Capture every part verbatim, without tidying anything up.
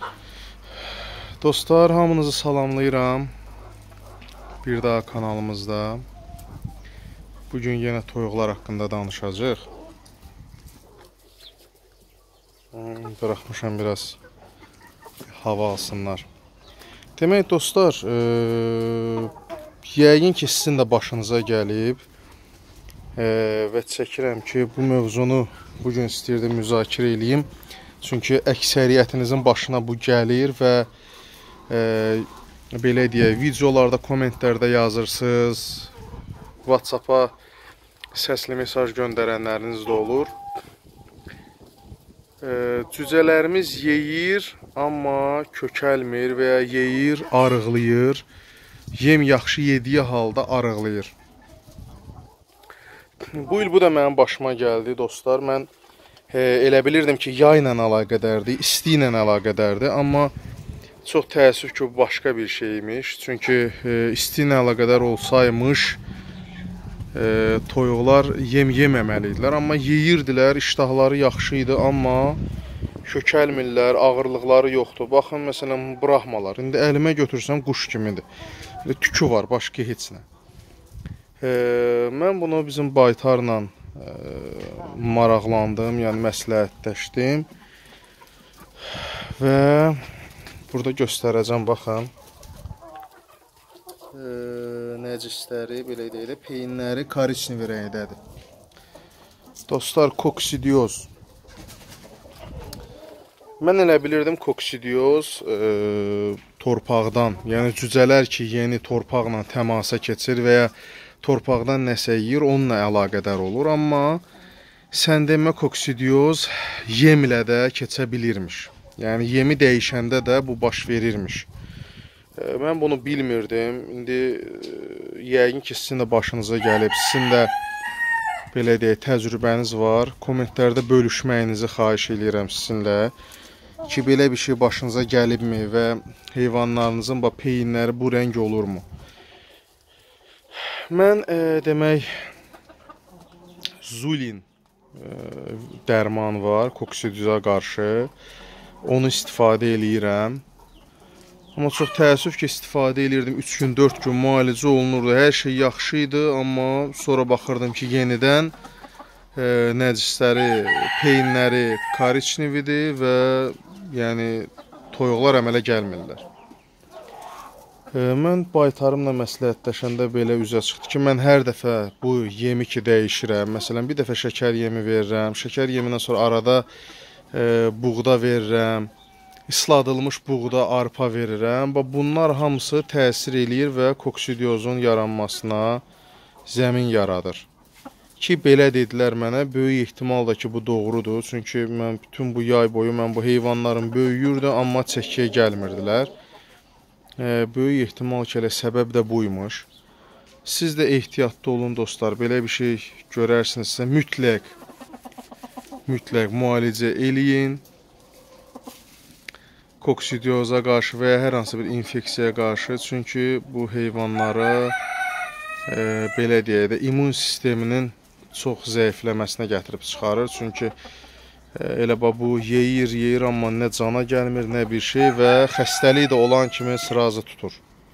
Dostlar, hamınızı salamlayıram. Bir daha kanalımızda. Bugün yenə toyuqlar haqqında danışacağıq. Bıraxmışam biraz hava alsınlar. Demək dostlar, e, yəqin ki sizin də başınıza gəlib e, və çəkirəm ki bu mövzunu bugün istəyirdim müzakirə edeyim. Çünki əksəriyyətinizin başına bu gəlir və e, belə deyək, videolarda, kommentlərdə yazırsınız, WhatsApp-a səsli mesaj göndərənləriniz də olur. E, cücələrimiz yeyir, amma kökəlmir və ya yeyir, arıqlayır. Yem yaxşı yediyi halda arıqlayır. Bu il bu da mənim başıma gəldi dostlar. Mən e, elə bilirdim ki, yay ilə əlaqədardır, isti ilə əlaqədardır, amma çox təəssüf ki, bu başqa bir şeymiş. Çünki e, isti ilə əlaqədar olsaymış, e, toyuqlar yem yeməməliydilər, amma yeyirdilər, iştahları yaxşı idi, amma kökəlmirlər, ağırlıqları yoxdur. Baxın, məsələn, brahmalar. İndi əlimə götürsəm quş kimidir. Tükü var, başqa heç nə. E, mən bunu bizim baytarla e, maraqlandım, yəni məsləhətləşdim. Və burada göstərəcəm, baxın. E, nəcisləri, belə deyilə, peyinləri koriçnevi rəngdədir. Dostlar, koksidioz. Mən elə bilirdim koksidioz e, torpaqdan, yəni cücələr ki, yeni torpaqla təmasa keçir və ya torpaqdan nəsə yeyir, onunla əlaqədar olur. Amma sən demə koksidioz yemlə də keçə bilirmiş. Yəni yemi dəyişəndə də bu baş verirmiş. E, mən bunu bilmirdim. İndi e, yəqin ki, sizin də başınıza gəlib, sizin də belə deyək, təcrübəniz var. Kommentlərdə bölüşməyinizi xahiş edirəm sizinlə. Ki, belə bir şey başınıza gəlibmi və heyvanlarınızın peyinləri bu rəng olurmu? Mən e, demək, Zulin e, dərman var koksidioza qarşı. Onu istifadə eləyirəm. Amma çox təəssüf ki, istifadə eləyirdim. üç gün, dörd gün müalicə olunurdu. Hər şey yaxşı idi, amma sonra baxırdım ki, yenidən e, nəcisləri, peyinləri koriçnevidir və yəni toyuqlar əmələ gəlmirlər. E, mən baytarımla məsləhətləşəndə belə üzə çıxdı ki, mən hər dəfə bu yemi ki dəyişirəm. Məsələn, bir dəfə şəkər yemi verirəm. Şəkər yemindən sonra arada e, buğda verirəm. Isladılmış buğda, arpa verirəm. Bunlar hamısı təsir eləyir və koksidiozun yaranmasına zəmin yaradır. Ki, belə dedilər mənə, böyük ehtimal da ki, bu doğrudur. Çünki mən bütün bu yay boyu mən bu heyvanların böyüyürdü, amma çəkiyə gəlmirdilər. E, böyük ehtimal ki, elə səbəb də buymuş. Siz də ehtiyatlı olun dostlar. Belə bir şey görərsinizsə mütləq, mütləq müalicə eləyin. Koksidioza qarşı və ya hər hansı bir infeksiyaya qarşı. Çünki bu heyvanlara e, belə deyək də immun sisteminin çox zəifləməsinə gətirib çıxarır. Çünki e, elə bu yeyir, yeyir, amma nə cana gəlmir, nə bir şey və xəstəlik də olan kimi sırazı tutur.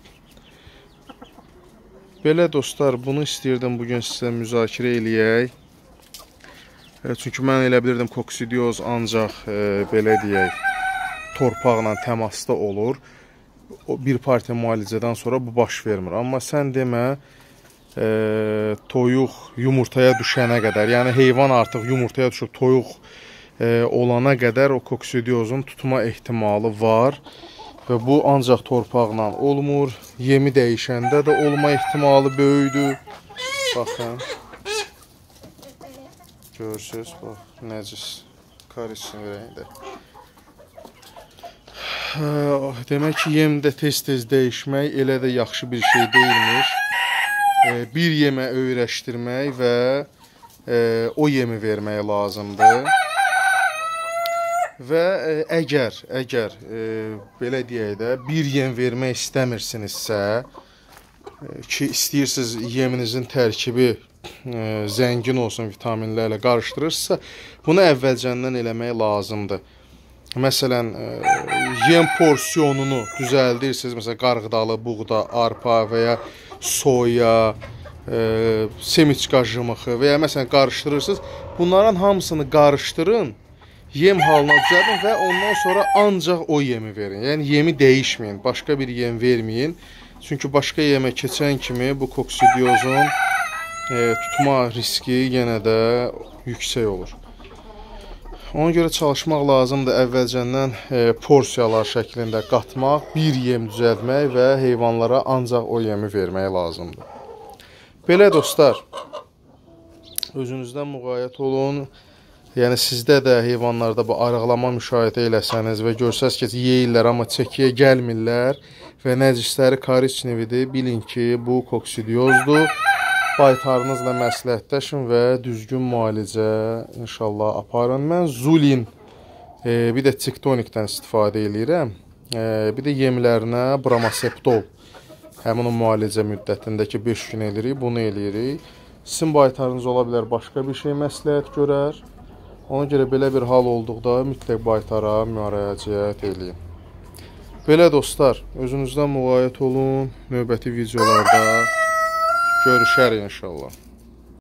Belə dostlar, bunu istəyirdim bugün sizə müzakirə eləyək. E, çünki mən elə bilirdim koksidioz ancaq e, belə deyək, torpaqla təmasda olur. O bir partiya müalicədən sonra bu baş vermir. Amma sən demə, E, toyuq yumurtaya düşənə qədər, yəni heyvan artıq yumurtaya düşüb toyuq e, olana qədər o koksidiozun tutma ehtimalı var və bu ancaq torpaqla olmur. Yemi dəyişəndə də olma ehtimalı böyükdür. Baxın, görürsünüz, bax, nəcis koriçnevi rəngdə. Demək ki, yemdə tez-tez dəyişmək elə də yaxşı bir şey deyilmiş. Bir yemə öyrəşdirmək və e, o yemi vermək lazımdır. Və e, əgər, əgər e, belə deyək də, bir yem vermək istəmirsinizsə, e, ki, istəyirsiniz yeminizin tərkibi e, zəngin olsun vitaminlərlə qarışdırırsınızsa, bunu əvvəlcəndən eləmək lazımdır. məsələn, yem porsiyonunu düzəldirsiniz, məsələn, qarğıdalı, buğda, arpa və ya soya, e, semiçka jımıxı və ya məsələn qarışdırırsınız. Bunların hamısını qarışdırın, yem halına düzəldin və ondan sonra ancaq o yemi verin. Yəni yemi dəyişməyin, başqa bir yem verməyin. Çünki başqa yemə keçən kimi bu koksidiozun e, tutma riski yenə də yüksək olur. Ona görə çalışmaq lazımdır əvvəlcəndən e, porsiyalar şəklində qatmaq, bir yem düzəltmək və heyvanlara ancaq o yemi vermək lazımdır. Belə dostlar, özünüzdən müğayət olun. Yəni sizdə də heyvanlarda bu arıqlama müşahidə eləsəniz və görsəz ki, yeyirlər, amma çəkiyə gəlmirlər və nəcisləri koriçnevidir, bilin ki, bu koksidiozdur. Baytarınızla məsləhətləşin və düzgün müalicə inşallah aparın. Mən Zulin, e, bir də Tiktonikdən istifadə edirəm. E, bir də yemlərinə Bramaseptol. Həmin o müalicə müddətindəki beş gün eləyirik, bunu eləyirik. Sizin baytarınız ola bilər başqa bir şey məsləhət görər. Ona görə belə bir hal olduqda mütləq baytara müraciət eləyin. Belə dostlar, özünüzdən müğayət olun. Növbəti videolarda görüşərik inşallah.